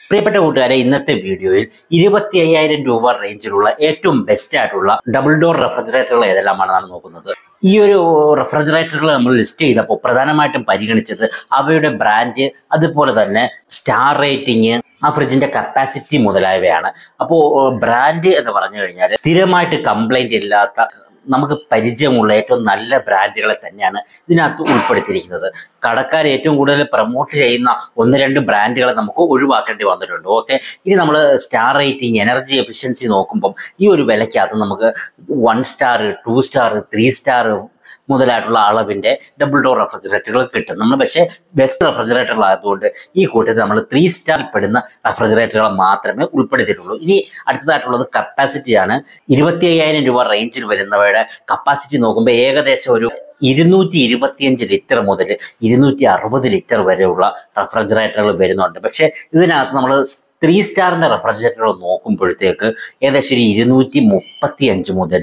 പ്രിയപ്പെട്ട കൂട്ടുകാരെ, ഇന്നത്തെ വീഡിയോയിൽ 25,000 രൂപ റേഞ്ചിലുള്ള ഏറ്റവും ബെസ്റ്റ് ആയിട്ടുള്ള ഡബിൾ ഡോർ റെഫ്രിജറേറ്ററുകൾ ഏതെല്ലാമാണെന്നാണ് നോക്കുന്നത്. ഈ ഒരു റെഫ്രിജറേറ്ററുകൾ നമ്മൾ ലിസ്റ്റ് ചെയ്തപ്പോൾ പ്രധാനമായിട്ടും പരിഗണിച്ചത് അവയുടെ ബ്രാൻഡ്, അതുപോലെ തന്നെ സ്റ്റാർ റേറ്റിംഗ്, ആ ഫ്രിഡ്ജിന്റെ കപ്പാസിറ്റി മുതലായവയാണ്. അപ്പോൾ ബ്രാൻഡ് എന്ന് പറഞ്ഞു കഴിഞ്ഞാൽ സ്ഥിരമായിട്ട് കംപ്ലൈന്റ് ഇല്ലാത്ത, നമുക്ക് പരിചയമുള്ള ഏറ്റവും നല്ല ബ്രാൻഡുകളെ തന്നെയാണ് ഇതിനകത്ത് ഉൾപ്പെടുത്തിയിരിക്കുന്നത്. കടക്കാർ ഏറ്റവും കൂടുതൽ പ്രൊമോട്ട് ചെയ്യുന്ന 1-2 ബ്രാൻഡുകളെ നമുക്ക് ഒഴിവാക്കേണ്ടി വന്നിട്ടുണ്ട്. ഓക്കെ, ഇനി നമ്മൾ സ്റ്റാർ റേറ്റിംഗ്, എനർജി എഫിഷ്യൻസി നോക്കുമ്പം ഈ ഒരു വിലയ്ക്കകത്ത് നമുക്ക് 1 സ്റ്റാർ, 2 സ്റ്റാർ, 3 സ്റ്റാർ മുതലായിട്ടുള്ള അളവിന്റെ ഡബിൾ ഡോർ റെഫ്രിജറേറ്ററുകൾ കിട്ടും. നമ്മൾ പക്ഷേ ബെസ്റ്റ് റെഫ്രിജറേറ്ററുകൾ ആയതുകൊണ്ട് ഈ കൂട്ടത്തിൽ നമ്മൾ 3 സ്റ്റാറിൽ പെടുന്ന റെഫ്രിജറേറ്ററുകൾ മാത്രമേ ഉൾപ്പെടുത്തിയിട്ടുള്ളൂ. ഇനി അടുത്തതായിട്ടുള്ളത് കപ്പാസിറ്റിയാണ്. 25,000 രൂപ റേഞ്ചിൽ വരുന്നവയുടെ കപ്പാസിറ്റി നോക്കുമ്പോൾ ഏകദേശം ഒരു 225 ലിറ്റർ മുതൽ 260 ലിറ്റർ വരെയുള്ള റെഫ്രിജറേറ്ററുകൾ വരുന്നുണ്ട്. പക്ഷേ ഇതിനകത്ത് നമ്മൾ 3 സ്റ്റാറിന്റെ റെഫ്രിജറേറ്ററുകൾ നോക്കുമ്പോഴത്തേക്ക് ഏകദേശം ഒരു 235 മുതൽ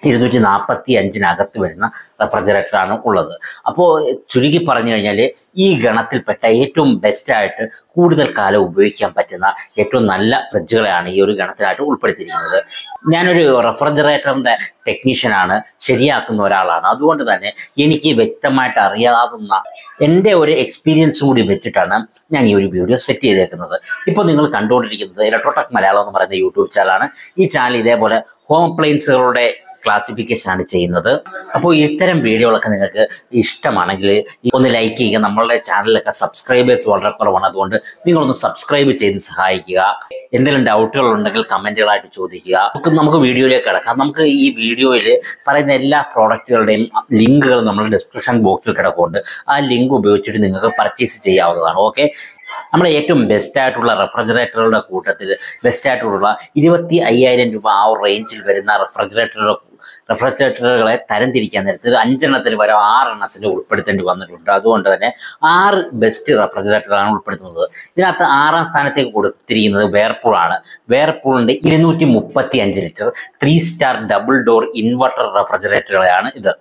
245 വരുന്ന റെഫ്രിജറേറ്ററാണ് ഉള്ളത്. അപ്പോൾ ചുരുക്കി പറഞ്ഞു കഴിഞ്ഞാൽ ഈ ഗണത്തിൽപ്പെട്ട ഏറ്റവും ബെസ്റ്റായിട്ട് കൂടുതൽ കാലം ഉപയോഗിക്കാൻ പറ്റുന്ന ഏറ്റവും നല്ല ഫ്രിഡ്ജുകളെയാണ് ഈ ഒരു ഗണത്തിലായിട്ട് ഉൾപ്പെടുത്തിയിരിക്കുന്നത്. ഞാനൊരു റെഫ്രിജറേറ്ററിൻ്റെ ടെക്നീഷ്യനാണ്, ശരിയാക്കുന്ന ഒരാളാണ്. അതുകൊണ്ട് തന്നെ എനിക്ക് വ്യക്തമായിട്ട് അറിയാവുന്ന എൻ്റെ ഒരു എക്സ്പീരിയൻസും കൂടി വെച്ചിട്ടാണ് ഞാൻ ഈ ഒരു വീഡിയോ സെറ്റ് ചെയ്തേക്കുന്നത്. ഇപ്പോൾ നിങ്ങൾ കണ്ടുകൊണ്ടിരിക്കുന്നത് ഇലക്ട്രോടെക് മലയാളം എന്ന് പറയുന്ന യൂട്യൂബ് ചാനലാണ്. ഈ ചാനൽ ഇതേപോലെ ഹോം അപ്ലയൻസുകളുടെ ക്ലാസിഫിക്കേഷൻ ആണ് ചെയ്യുന്നത്. അപ്പോൾ ഇത്തരം വീഡിയോകളൊക്കെ നിങ്ങൾക്ക് ഇഷ്ടമാണെങ്കിൽ ഒന്ന് ലൈക്ക് ചെയ്യുക. നമ്മളുടെ ചാനലിലൊക്കെ സബ്സ്ക്രൈബേഴ്സ് വളരെ കുറവാണ്, അതുകൊണ്ട് നിങ്ങളൊന്ന് സബ്സ്ക്രൈബ് ചെയ്ത് സഹായിക്കുക. എന്തെങ്കിലും ഡൗട്ടുകൾ ഉണ്ടെങ്കിൽ കമൻറ്റുകളായിട്ട് ചോദിക്കുക. നമുക്ക് വീഡിയോയിലേക്ക് കിടക്കാം. നമുക്ക് ഈ വീഡിയോയിൽ പറയുന്ന എല്ലാ പ്രോഡക്റ്റുകളുടെയും ലിങ്കുകൾ നമ്മുടെ ഡിസ്ക്രിപ്ഷൻ ബോക്സിൽ കിടക്കുന്നുണ്ട്. ആ ലിങ്ക് ഉപയോഗിച്ചിട്ട് നിങ്ങൾക്ക് പർച്ചേസ് ചെയ്യാവുന്നതാണ്. ഓക്കെ, നമ്മുടെ ഏറ്റവും ബെസ്റ്റായിട്ടുള്ള റെഫ്രിജറേറ്ററുകളുടെ കൂട്ടത്തിൽ ബെസ്റ്റായിട്ടുള്ള 25,000 രൂപ ആ റേഞ്ചിൽ വരുന്ന റെഫ്രിജറേറ്ററുകളെ തരംതിരിക്കാൻ നേരത്ത് 5 എണ്ണത്തിൽ വരെ 6 എണ്ണത്തിൽ ഉൾപ്പെടുത്തേണ്ടി വന്നിട്ടുണ്ട്. അതുകൊണ്ട് തന്നെ 6 ബെസ്റ്റ് റെഫ്രിജറേറ്ററാണ് ഉൾപ്പെടുത്തുന്നത്. ഇതിനകത്ത് 6ാം സ്ഥാനത്തേക്ക് കൊടുത്തിരിക്കുന്നത് വേർപൂളാണ്. വേർപൂളിൻ്റെ 235 litre 3 star double door inverter റെഫ്രിജറേറ്ററുകളെയാണ് ഇത്.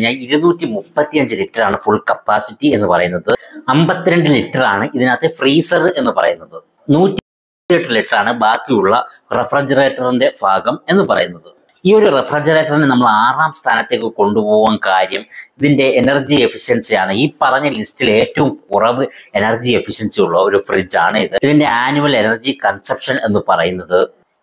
235 ലിറ്ററാണ് ഫുൾ കപ്പാസിറ്റി എന്ന് പറയുന്നത്. 52 ലിറ്ററാണ് ഇതിനകത്ത് ഫ്രീസർ എന്ന് പറയുന്നത്. 108 ലിറ്ററാണ് ബാക്കിയുള്ള റെഫ്രിജറേറ്ററിന്റെ ഭാഗം എന്ന് പറയുന്നത്. ഈ ഒരു റെഫ്രിജറേറ്ററിനെ നമ്മൾ 6ാം സ്ഥാനത്തേക്ക് കൊണ്ടുപോകാൻ കാര്യം ഇതിന്റെ എനർജി എഫിഷ്യൻസിയാണ്. ഈ പറഞ്ഞ ലിസ്റ്റിൽ ഏറ്റവും കുറവ് എനർജി എഫിഷ്യൻസി ഉള്ള ഒരു ഫ്രിഡ്ജാണ് ഇത്. ഇതിന്റെ ആനുവൽ എനർജി കൺസപ്ഷൻ എന്ന് പറയുന്നത്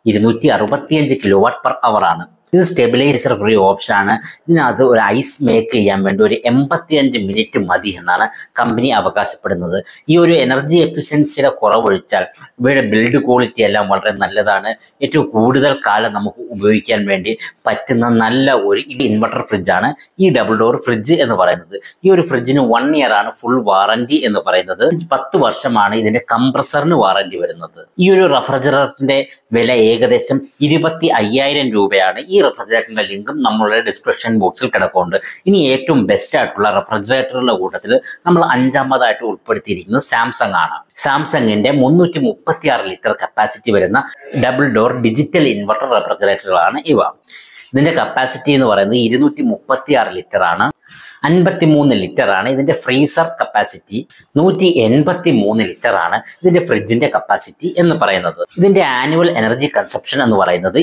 265 kWh ആണ്. ഇത് സ്റ്റെബിലൈസർ ഫ്രീ ഓപ്ഷൻ ആണ്. ഇതിനകത്ത് ഒരു ഐസ് മേക്ക് ചെയ്യാൻ വേണ്ടി ഒരു 85 മിനിറ്റ് മതി എന്നാണ് കമ്പനി അവകാശപ്പെടുന്നത്. ഈ ഒരു എനർജി എഫിഷ്യൻസിയുടെ കുറവൊഴിച്ചാൽ ഇവയുടെ ബിൽഡ് ക്വാളിറ്റി എല്ലാം വളരെ നല്ലതാണ്. ഏറ്റവും കൂടുതൽ കാലം നമുക്ക് ഉപയോഗിക്കാൻ വേണ്ടി പറ്റുന്ന നല്ല ഒരു ഇൻവെർട്ടർ ഫ്രിഡ്ജാണ് ഈ ഡബിൾ ഡോർ ഫ്രിഡ്ജ് എന്ന് പറയുന്നത്. ഈ ഒരു ഫ്രിഡ്ജിന് 1 ഇയർ ആണ് ഫുൾ വാറന്റി എന്ന് പറയുന്നത്. 10 വർഷമാണ് ഇതിന്റെ കംപ്രസറിന് വാറന്റി വരുന്നത്. ഈ ഒരു റെഫ്രിജറേറ്ററിന്റെ വില ഏകദേശം 25,000 രൂപയാണ്. ഈ റെഫ്രിജറേറ്ററിന്റെ ലിങ്കും നമ്മളുടെ ഡിസ്ക്രിപ്ഷൻ ബോക്സിൽ കിടക്കുന്നുണ്ട്. ഇനി ഏറ്റവും ബെസ്റ്റ് ആയിട്ടുള്ള റെഫ്രിജറേറ്ററുടെ കൂട്ടത്തിൽ നമ്മൾ 5ാമതായിട്ട് ഉൾപ്പെടുത്തിയിരിക്കുന്നത് സാംസങ് ആണ്. സാംസങ്ങിന്റെ 336 ലിറ്റർ കപ്പാസിറ്റി വരുന്ന ഡബിൾ ഡോർ ഡിജിറ്റൽ ഇൻവെർട്ടർ റെഫ്രിജറേറ്ററുകളാണ് ഇവ. ഇതിന്റെ കപ്പാസിറ്റി എന്ന് പറയുന്നത് 236 ലിറ്റർ ആണ്. 53 ലിറ്റർ ആണ് ഇതിന്റെ ഫ്രീസർ കപ്പാസിറ്റി. 183 ലിറ്റർ ആണ് ഇതിന്റെ ഫ്രിഡ്ജിന്റെ കപ്പാസിറ്റി എന്ന് പറയുന്നത്. ഇതിന്റെ ആനുവൽ എനർജി കൺസപ്ഷൻ എന്ന് പറയുന്നത്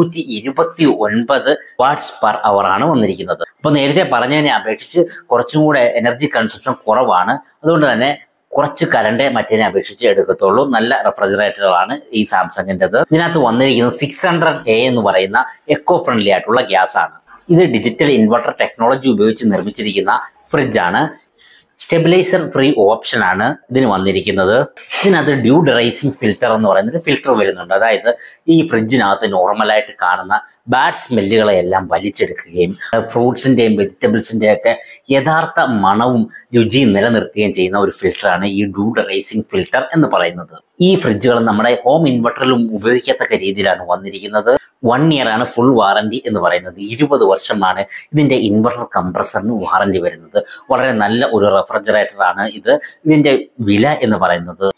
229 വാട്ട്സ് പെർ അവർ ആണ് വന്നിരിക്കുന്നത്. അപ്പോൾ നേരത്തെ പറഞ്ഞതിനെ അപേക്ഷിച്ച് കുറച്ചും കൂടെ എനർജി കൺസപ്ഷൻ കുറവാണ്. അതുകൊണ്ട് തന്നെ കുറച്ച് കറണ്ട് മറ്റേതിനെ അപേക്ഷിച്ച് എടുക്കത്തുള്ളൂ. നല്ല റെഫ്രിജറേറ്ററുകളാണ് ഈ സാംസങ്ങിൻ്റെത്. ഇതിനകത്ത് വന്നിരിക്കുന്നത് 600A എന്ന് പറയുന്ന എക്കോ ഫ്രണ്ട്ലി ആയിട്ടുള്ള ഗ്യാസ് ആണ്. ഇത് ഡിജിറ്റൽ ഇൻവെർട്ടർ ടെക്നോളജി ഉപയോഗിച്ച് നിർമ്മിച്ചിരിക്കുന്ന ഫ്രിഡ്ജാണ്. സ്റ്റെബിലൈസർ ഫ്രീ ഓപ്ഷൻ ആണ് ഇതിന് വന്നിരിക്കുന്നത്. ഇതിനകത്ത് ഡ്യൂ ഡെറൈസിങ് ഫിൽറ്റർ എന്ന് പറയുന്നൊരു ഫിൽറ്റർ വരുന്നുണ്ട്. അതായത് ഈ ഫ്രിഡ്ജിനകത്ത് നോർമലായിട്ട് കാണുന്ന ബാഡ് സ്മെല്ലുകളെ എല്ലാം വലിച്ചെടുക്കുകയും ഫ്രൂട്ട്സിൻ്റെയും വെജിറ്റബിൾസിൻ്റെയും ഒക്കെ യഥാർത്ഥ മണവും രുചിയും നിലനിർത്തുകയും ചെയ്യുന്ന ഒരു ഫിൽറ്ററാണ് ഈ ഡ്യൂ ഡെറൈസിങ് ഫിൽറ്റർ എന്ന് പറയുന്നത്. ഈ ഫ്രിഡ്ജുകൾ നമ്മുടെ ഹോം ഇൻവെർട്ടറിലും ഉപയോഗിക്കത്തക്ക രീതിയിലാണ് വന്നിരിക്കുന്നത്. 1 ഇയർ ആണ് ഫുൾ വാറന്റി എന്ന് പറയുന്നത്. 20 വർഷമാണ് ഇതിന്റെ ഇൻവെർട്ടർ കംപ്രസറിന് വാറന്റി വരുന്നത്. വളരെ നല്ല ഒരു റെഫ്രിജറേറ്ററാണ് ഇത്. ഇതിന്റെ വില എന്ന് പറയുന്നത്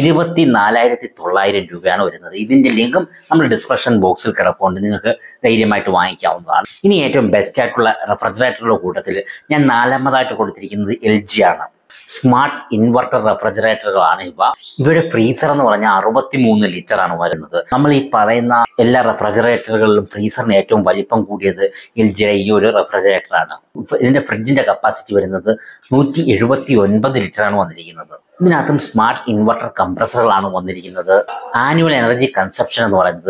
24,900 രൂപയാണ് വരുന്നത്. ഇതിന്റെ ലിങ്കും നമ്മൾ ഡിസ്ക്രിപ്ഷൻ ബോക്സിൽ കിടപ്പുണ്ട്. നിങ്ങൾക്ക് ധൈര്യമായിട്ട് വാങ്ങിക്കാവുന്നതാണ്. ഇനി ഏറ്റവും ബെസ്റ്റ് ആയിട്ടുള്ള റെഫ്രിജറേറ്ററുടെ കൂട്ടത്തിൽ ഞാൻ 4ാമതായിട്ട് കൊടുത്തിരിക്കുന്നത് LG ആണ്. സ്മാർട്ട് ഇൻവെർട്ടർ റെഫ്രിജറേറ്ററുകളാണ് ഇവ. ഇവയുടെ ഫ്രീസർ എന്ന് പറഞ്ഞാൽ 63 ലിറ്റർ ആണ് വരുന്നത്. നമ്മൾ ഈ പറയുന്ന എല്ലാ റെഫ്രിജറേറ്ററുകളിലും ഫ്രീസറിന് ഏറ്റവും വലിപ്പം കൂടിയത് LGയുടെ ഈ ഒരു റെഫ്രിജറേറ്റർ ആണ്. ഇതിന്റെ ഫ്രിഡ്ജിന്റെ കപ്പാസിറ്റി വരുന്നത് 179 ലിറ്റർ ആണ് വന്നിരിക്കുന്നത്. ഇതിനകത്തും സ്മാർട്ട് ഇൻവെർട്ടർ കംപ്രസറുകളാണ് വന്നിരിക്കുന്നത്. ആനുവൽ എനർജി കൺസപ്ഷൻ എന്ന് പറയുന്നത്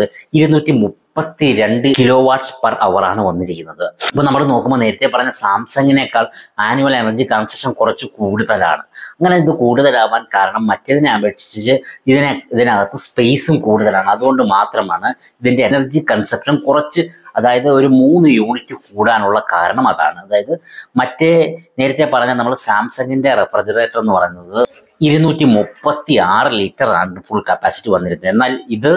232 കിലോ വാട്ട്സ് പെർ അവർ ആണ് വന്നിരിക്കുന്നത്. അപ്പൊ നമ്മൾ നോക്കുമ്പോൾ നേരത്തെ പറഞ്ഞ സാംസങ്ങിനേക്കാൾ ആനുവൽ എനർജി കൺസപ്ഷൻ കുറച്ച് കൂടുതലാണ്. അങ്ങനെ ഇത് കൂടുതലാവാൻ കാരണം മറ്റേതിനെ അപേക്ഷിച്ച് ഇതിനകത്ത് സ്പേസും കൂടുതലാണ്. അതുകൊണ്ട് മാത്രമാണ് ഇതിന്റെ എനർജി കൺസപ്ഷൻ കുറച്ച്, അതായത് ഒരു 3 യൂണിറ്റ് കൂടാനുള്ള കാരണം അതാണ്. അതായത് മറ്റേ നേരത്തെ പറഞ്ഞ നമ്മൾ സാംസങ്ങിന്റെ റെഫ്രിജറേറ്റർ എന്ന് പറയുന്നത് 236 ലിറ്റർ ആണ് ഫുൾ കപ്പാസിറ്റി വന്നിരുന്നത്. എന്നാൽ ഇത്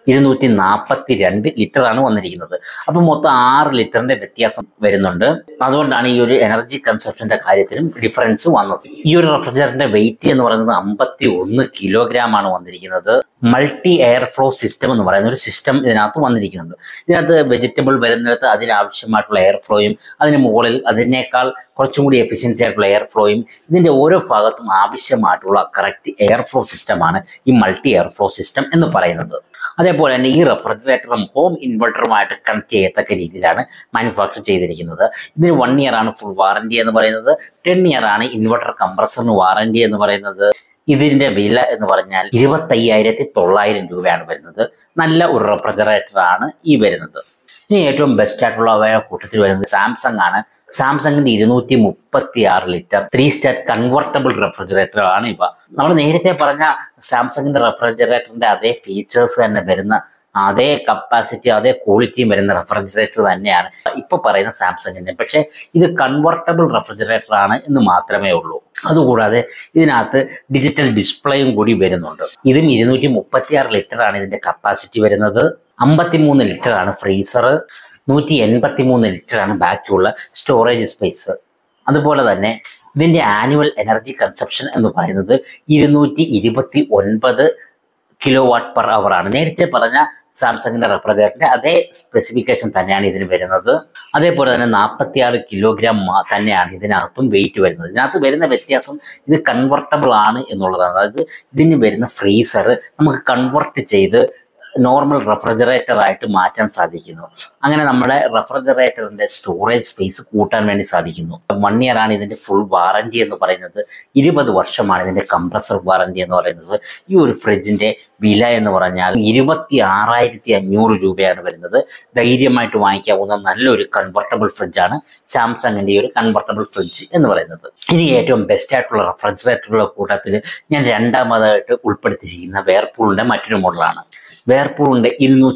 242 ലിറ്റർ ആണ് വന്നിരിക്കുന്നത്. അപ്പൊ മൊത്തം 6 ലിറ്ററിന്റെ വ്യത്യാസം വരുന്നുണ്ട്. അതുകൊണ്ടാണ് ഈ ഒരു എനർജി കൺസപ്ഷന്റെ കാര്യത്തിലും ഡിഫറൻസ് വന്നത്. ഈ ഒരു റെഫ്രിജറേറ്ററിന്റെ വെയിറ്റ് എന്ന് പറയുന്നത് 51 കിലോഗ്രാം ആണ് വന്നിരിക്കുന്നത്. മൾട്ടി എയർ ഫ്ലോ സിസ്റ്റം എന്ന് പറയുന്ന ഒരു സിസ്റ്റം ഇതിനകത്ത് വന്നിരിക്കുന്നുണ്ട്. ഇതിനകത്ത് വെജിറ്റബിൾ വരുന്നിടത്ത് അതിനാവശ്യമായിട്ടുള്ള എയർ ഫ്ലോയും അതിന് മുകളിൽ അതിനേക്കാൾ കുറച്ചും കൂടി എഫിഷ്യൻസി ആയിട്ടുള്ള എയർ ഫ്ലോയും ഇതിന്റെ ഓരോ ഭാഗത്തും ആവശ്യമായിട്ടുള്ള കറക്റ്റ് എയർ ഫ്ലോ സിസ്റ്റമാണ് ഈ മൾട്ടി എയർ ഫ്ലോ സിസ്റ്റം എന്ന് പറയുന്നത്. അതേപോലെ തന്നെ ഈ റെഫ്രിജറേറ്ററും ഹോം ഇൻവെർട്ടറുമായിട്ട് കണക്ട് ചെയ്യത്തക്ക രീതിയിലാണ് മാനുഫാക്ചർ ചെയ്തിരിക്കുന്നത്. ഇതിന് 1 ഇയർ ആണ് ഫുൾ വാറന്റി എന്ന് പറയുന്നത്. 10 ഇയർ ആണ് ഇൻവെർട്ടർ കംപ്രസറിന് വാറന്റി എന്ന് പറയുന്നത്. ഇതിന്റെ വില എന്ന് പറഞ്ഞാൽ 25,900 രൂപയാണ് വരുന്നത്. നല്ല ഒരു റെഫ്രിജറേറ്റർ ആണ് ഈ വരുന്നത്. ഇനി ഏറ്റവും ബെസ്റ്റ് ആയിട്ടുള്ള കൂട്ടത്തിൽ വരുന്നത് സാംസങ് ആണ്. സാംസങ്ങിന്റെ 236 ലിറ്റർ 3 സ്റ്റാർ കൺവെർട്ടബിൾ റെഫ്രിജറേറ്റർ ആണ് ഇവ. നമ്മൾ നേരത്തെ പറഞ്ഞ സാംസങ്ങിന്റെ റെഫ്രിജറേറ്ററിന്റെ അതേ ഫീച്ചേഴ്സ് തന്നെ വരുന്ന, അതേ കപ്പാസിറ്റി അതേ ക്വാളിറ്റിയും വരുന്ന റെഫ്രിജറേറ്റർ തന്നെയാണ് ഇപ്പൊ പറയുന്ന സാംസങ്ങിന്റെ. പക്ഷെ ഇത് കൺവെർട്ടബിൾ റെഫ്രിജറേറ്റർ ആണ് എന്ന് മാത്രമേ ഉള്ളൂ. അതുകൂടാതെ ഇതിനകത്ത് ഡിജിറ്റൽ ഡിസ്പ്ലേയും കൂടി വരുന്നുണ്ട്. ഇതും 236 ലിറ്റർ ആണ് ഇതിന്റെ കപ്പാസിറ്റി വരുന്നത്. 53 ലിറ്റർ ആണ് ഫ്രീസർ. 183 ലിറ്റർ ആണ് ബാക്കിയുള്ള സ്റ്റോറേജ് സ്പേസ്. അതുപോലെ തന്നെ ഇതിന്റെ ആനുവൽ എനർജി കൺസപ്ഷൻ എന്ന് പറയുന്നത് 229 കിലോ വാട്ട് പെർ അവർ ആണ്. നേരത്തെ പറഞ്ഞ സാംസങ്ങിന്റെ റെഫ്രിജറേറ്ററിന്റെ അതേ സ്പെസിഫിക്കേഷൻ തന്നെയാണ് ഇതിന് വരുന്നത്. അതേപോലെ തന്നെ 46 കിലോഗ്രാം തന്നെയാണ് ഇതിനകത്തും വെയിറ്റ് വരുന്നത്. ഇതിനകത്ത് വരുന്ന വ്യത്യാസം ഇത് കൺവെർട്ടബിൾ ആണ് എന്നുള്ളതാണ്. അതായത് ഇതിന് വരുന്ന ഫ്രീസർ നമുക്ക് കൺവെർട്ട് ചെയ്ത് നോർമൽ റെഫ്രിജറേറ്റർ ആയിട്ട് മാറ്റാൻ സാധിക്കുന്നു. അങ്ങനെ നമ്മുടെ റെഫ്രിജറേറ്ററിന്റെ സ്റ്റോറേജ് സ്പേസ് കൂട്ടാൻ വേണ്ടി സാധിക്കുന്നു. 1 ഇയർ ആണ് ഇതിന്റെ ഫുൾ വാറന്റി എന്ന് പറയുന്നത്. 20 വർഷമാണ് ഇതിന്റെ കംപ്രസർ വാറന്റി എന്ന് പറയുന്നത്. ഈ ഒരു ഫ്രിഡ്ജിന്റെ വില എന്ന് പറഞ്ഞാൽ 26,500 രൂപയാണ് വരുന്നത്. ധൈര്യമായിട്ട് വാങ്ങിക്കാവുന്ന നല്ലൊരു കൺവെർട്ടബിൾ ഫ്രിഡ്ജാണ് സാംസങ്ങിന്റെ ഈ ഒരു കൺവെർട്ടബിൾ ഫ്രിഡ്ജ് എന്ന് പറയുന്നത്. ഇനി ഏറ്റവും ബെസ്റ്റ് ആയിട്ടുള്ള റെഫ്രിജറേറ്ററുകളുടെ കൂട്ടത്തിൽ ഞാൻ രണ്ടാമതായിട്ട് ഉൾപ്പെടുത്തിയിരിക്കുന്ന വേർപൂളിന്റെ മറ്റൊരു മോഡലാണ്. വേർപൂളിന്റെ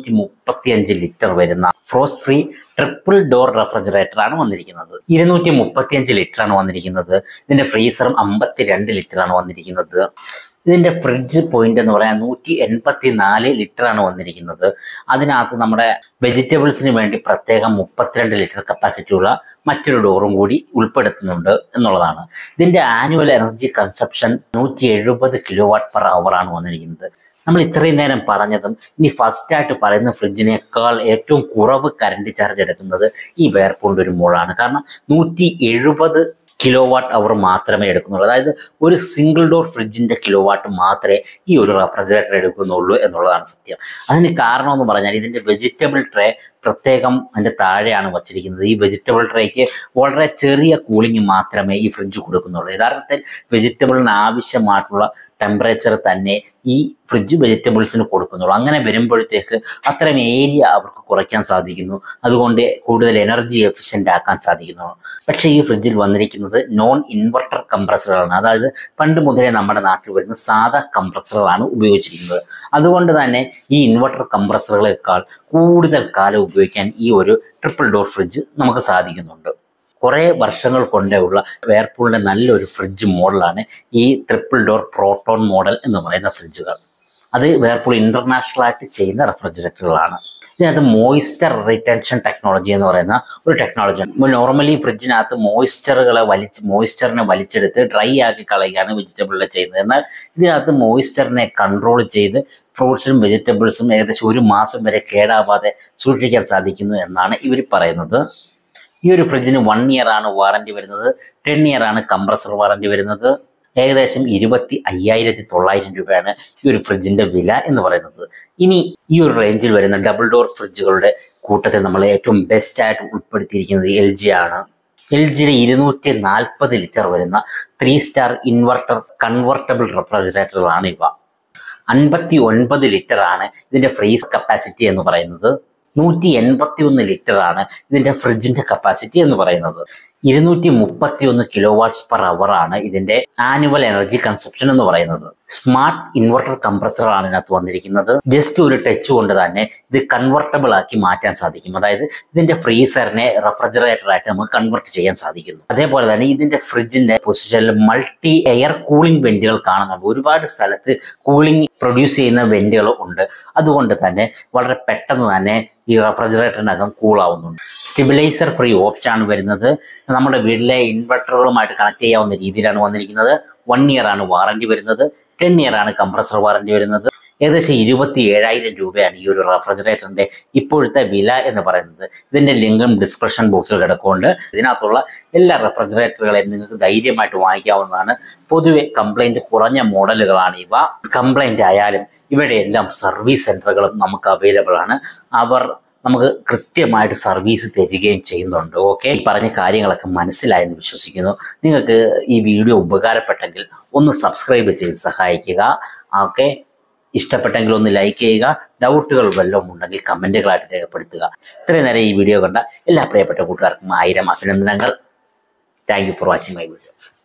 235 ലിറ്റർ വരുന്ന frost free triple door refrigerator ആണ് വന്നിരിക്കുന്നത്. 235 ലിറ്റർ ആണ് വന്നിരിക്കുന്നത്. ഇതിന്റെ ഫ്രീസറും 52 ലിറ്റർ ആണ് വന്നിരിക്കുന്നത്. ഇതിന്റെ ഫ്രിഡ്ജ് പോയിന്റ് എന്ന് പറയാൻ 184 ലിറ്റർ ആണ് വന്നിരിക്കുന്നത്. അതിനകത്ത് നമ്മുടെ വെജിറ്റബിൾസിന് വേണ്ടി പ്രത്യേകം 32 ലിറ്റർ കപ്പാസിറ്റി ഉള്ള മറ്റൊരു ഡോറും കൂടി ഉൾപ്പെടുത്തുന്നുണ്ട് എന്നുള്ളതാണ്. ഇതിന്റെ annual energy consumption 170 kilo watt per hour ആണ് വന്നിരിക്കുന്നത്. നമ്മൾ ഇത്രയും നേരം പറഞ്ഞതും ഇനി ഫസ്റ്റ് ആയിട്ട് പറയുന്ന ഫ്രിഡ്ജിനേക്കാൾ ഏറ്റവും കുറവ് കറണ്ട് ചാർജ് എടുക്കുന്നത് ഈ വേർപൂളിന്റെ ഒരു മോഡലാണ്. കാരണം 170 കിലോ വാട്ട് അവർ മാത്രമേ എടുക്കുന്നുള്ളൂ. അതായത് ഒരു സിംഗിൾ ഡോർ ഫ്രിഡ്ജിന്റെ കിലോ വാട്ട് മാത്രമേ ഈ ഒരു റെഫ്രിജറേറ്റർ എടുക്കുന്നുള്ളൂ എന്നുള്ളതാണ് സത്യം. അതിന് കാരണം എന്ന് പറഞ്ഞാൽ ഇതിന്റെ വെജിറ്റബിൾ ട്രേ പ്രത്യേകം അതിന്റെ താഴെയാണ് വച്ചിരിക്കുന്നത്. ഈ വെജിറ്റബിൾ ട്രേക്ക് വളരെ ചെറിയ കൂളിംഗ് മാത്രമേ ഈ ഫ്രിഡ്ജ് കൊടുക്കുന്നുള്ളൂ. യഥാർത്ഥത്തിൽ വെജിറ്റബിളിന് ആവശ്യമായിട്ടുള്ള ടെമ്പറേച്ചർ തന്നെ ഈ ഫ്രിഡ്ജ് വെജിറ്റബിൾസിന് കൊടുക്കുന്നുള്ളൂ. അങ്ങനെ വരുമ്പോഴത്തേക്ക് അത്രയും ഏരിയ അവർക്ക് കുറയ്ക്കാൻ സാധിക്കുന്നു. അതുകൊണ്ട് കൂടുതൽ എനർജി എഫിഷ്യൻ്റ് ആക്കാൻ സാധിക്കുന്നു. പക്ഷേ ഈ ഫ്രിഡ്ജിൽ വന്നിരിക്കുന്നത് നോൺ ഇൻവെർട്ടർ കംപ്രസറുകളാണ്. അതായത് പണ്ട് മുതലേ നമ്മുടെ നാട്ടിൽ വരുന്ന സാധാ കംപ്രസറുകളാണ് ഉപയോഗിച്ചിരിക്കുന്നത്. അതുകൊണ്ട് തന്നെ ഈ ഇൻവെർട്ടർ കംപ്രസറുകളെക്കാൾ കൂടുതൽ കാലം ഉപയോഗിക്കാൻ ഈ ഒരു ട്രിപ്പിൾ ഡോർ ഫ്രിഡ്ജ് നമുക്ക് സാധിക്കുന്നുണ്ട്. കുറേ വർഷങ്ങൾ കൊണ്ടേ ഉള്ള വേർപൂളിൻ്റെ നല്ലൊരു ഫ്രിഡ്ജ് മോഡലാണ് ഈ ട്രിപ്പിൾ ഡോർ പ്രോട്ടോൺ മോഡൽ എന്ന് പറയുന്ന ഫ്രിഡ്ജുകൾ. അത് വേർപൂൾ ഇൻ്റർനാഷണലായിട്ട് ചെയ്യുന്ന റെഫ്രിജറേറ്ററുകളാണ്. ഇതിനകത്ത് മോയ്സ്ചർ റിറ്റൻഷൻ ടെക്നോളജി എന്ന് പറയുന്ന ഒരു ടെക്നോളജി ഉണ്ട്. നോർമലി ഫ്രിഡ്ജിനകത്ത് മോയ്സ്ചറിനെ വലിച്ചെടുത്ത് ഡ്രൈ ആക്കി കളയുകയാണ് വെജിറ്റബിളിൽ ചെയ്യുന്നത്. എന്നാൽ ഇതിനകത്ത് മോയ്സ്ചറിനെ കൺട്രോൾ ചെയ്ത് ഫ്രൂട്ട്സും വെജിറ്റബിൾസും ഏകദേശം 1 മാസം വരെ കേടാവാതെ സൂക്ഷിക്കാൻ സാധിക്കുന്നു എന്നാണ് ഇവർ പറയുന്നത്. ഈ ഒരു ഫ്രിഡ്ജിന് 1 ഇയർ ആണ് വാറന്റി വരുന്നത്. 10 ഇയർ ആണ് കംപ്രസർ വാറന്റി വരുന്നത്. ഏകദേശം 25,900 രൂപയാണ് ഈ ഒരു ഫ്രിഡ്ജിന്റെ വില എന്ന് പറയുന്നത്. ഇനി ഈ ഒരു റേഞ്ചിൽ വരുന്ന ഡബിൾ ഡോർ ഫ്രിഡ്ജുകളുടെ കൂട്ടത്തിൽ നമ്മൾ ഏറ്റവും ബെസ്റ്റ് ആയിട്ട് ഉൾപ്പെടുത്തിയിരിക്കുന്നത് LG ആണ്. LGയുടെ 240 ലിറ്റർ വരുന്ന 3 സ്റ്റാർ ഇൻവെർട്ടർ കൺവെർട്ടബിൾ റെഫ്രിജറേറ്ററുകളാണ് ഇവ. 59 ലിറ്റർ ആണ് ഇതിന്റെ ഫ്രീസ് കപ്പാസിറ്റി എന്ന് പറയുന്നത്. 181 ലിറ്റർ ആണ് ഇതിന്റെ ഫ്രിഡ്ജിന്റെ കപ്പാസിറ്റി എന്ന് പറയുന്നത്. 231 കിലോവാട്ട്സ് പെർ അവർ ആണ് ഇതിന്റെ ആനുവൽ എനർജി കൺസപ്ഷൻ എന്ന് പറയുന്നത്. സ്മാർട്ട് ഇൻവെർട്ടർ കംപ്രസറാണ് ഇതിനകത്ത് വന്നിരിക്കുന്നത്. ജസ്റ്റ് ഒരു ടച്ച് കൊണ്ട് തന്നെ ഇത് കൺവെർട്ടബിൾ ആക്കി മാറ്റാൻ സാധിക്കും. അതായത് ഇതിന്റെ ഫ്രീസറിനെ റെഫ്രിജറേറ്റർ ആയിട്ട് നമുക്ക് കൺവെർട്ട് ചെയ്യാൻ സാധിക്കുന്നു. അതേപോലെ തന്നെ ഇതിന്റെ ഫ്രിഡ്ജിന്റെ പൊസിഷനിൽ മൾട്ടി എയർ കൂളിംഗ് വെന്റുകൾ കാണുന്നുണ്ട്. ഒരുപാട് സ്ഥലത്ത് കൂളിംഗ് പ്രൊഡ്യൂസ് ചെയ്യുന്ന വെന്റുകൾ ഉണ്ട്. അതുകൊണ്ട് തന്നെ വളരെ പെട്ടെന്ന് തന്നെ ഈ റെഫ്രിജറേറ്ററിനകം കൂളാവുന്നുണ്ട്. സ്റ്റെബിലൈസർ ഫ്രീ ഓപ്ഷൻ ആണ് വരുന്നത്. നമ്മുടെ വീട്ടിലെ ഇൻവെർട്ടറുകളുമായിട്ട് കണക്ട് ചെയ്യാവുന്ന രീതിയിലാണ് വന്നിരിക്കുന്നത്. 1 ഇയർ ആണ് വാറന്റി വരുന്നത്. 10 ഇയർ ആണ് കംപ്രസർ വാറന്റി വരുന്നത്. ഏകദേശം 27,000 രൂപയാണ് ഈ ഒരു റെഫ്രിജറേറ്ററിന്റെ ഇപ്പോഴത്തെ വില എന്ന് പറയുന്നത്. ഇതിന്റെ ലിങ്കും ഡിസ്ക്രിപ്ഷൻ ബോക്സിൽ കിടക്കുന്നുണ്ട്. ഇതിനകത്തുള്ള എല്ലാ റെഫ്രിജറേറ്ററുകളെയും നിങ്ങൾക്ക് ധൈര്യമായിട്ട് വാങ്ങിക്കാവുന്നതാണ്. പൊതുവെ കംപ്ലൈന്റ് കുറഞ്ഞ മോഡലുകളാണ് ഇവ. കംപ്ലൈന്റ് ആയാലും ഇവിടെ എല്ലാം സർവീസ് സെന്ററുകളും നമുക്ക് അവൈലബിൾ ആണ്. അവർ നമുക്ക് കൃത്യമായിട്ട് സർവീസ് തരികയും ചെയ്യുന്നുണ്ട്. ഓക്കെ, ഈ പറഞ്ഞ കാര്യങ്ങളൊക്കെ മനസ്സിലായെന്ന് വിശ്വസിക്കുന്നു. നിങ്ങൾക്ക് ഈ വീഡിയോ ഉപകാരപ്പെട്ടെങ്കിൽ ഒന്ന് സബ്സ്ക്രൈബ് ചെയ്ത് സഹായിക്കുക. ഓക്കെ, ഇഷ്ടപ്പെട്ടെങ്കിൽ ഒന്ന് ലൈക്ക് ചെയ്യുക. ഡൗട്ടുകൾ വല്ലതും ഉണ്ടെങ്കിൽ കമൻറ്റുകളായിട്ട് രേഖപ്പെടുത്തുക. ഇത്രയും നേരം ഈ വീഡിയോ കണ്ട എല്ലാ പ്രിയപ്പെട്ട കൂട്ടുകാർക്കും 1000 അഭിനന്ദനങ്ങൾ. Thank you for watching my video.